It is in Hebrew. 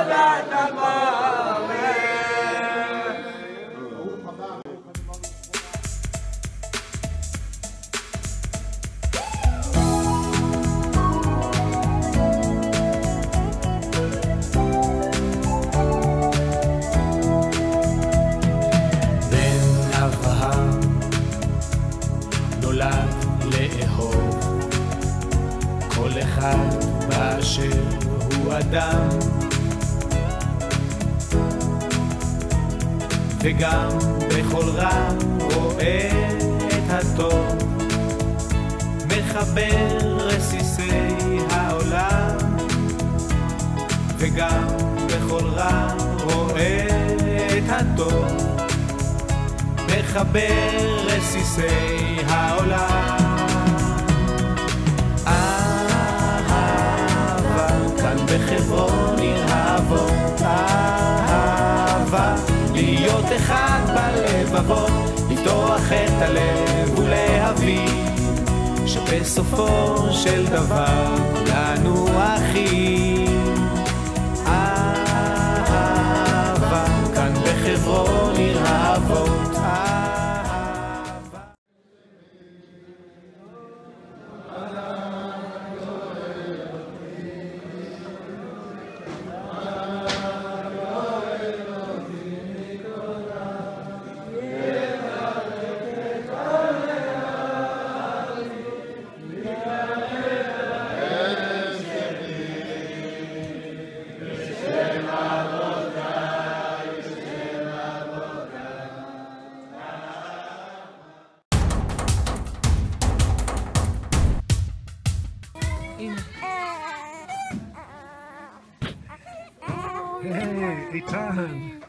עבודת הבורא. בן אברהם נולד לאהוב כל אחד באשר הוא אדם, וגם בכל רע רואה את הטוב, מחבר רסיסי העולם, וגם בכל רע רואה את הטוב, מחבר רסיסי העולם. כאן בחברון עיר האבות, אהבה להיות אחד בלבבות, לפתוח את הלב ולהבין שבסופו של דבר כולנו אחים. אהבה כאן בחברון עיר האבות. היי, איתן.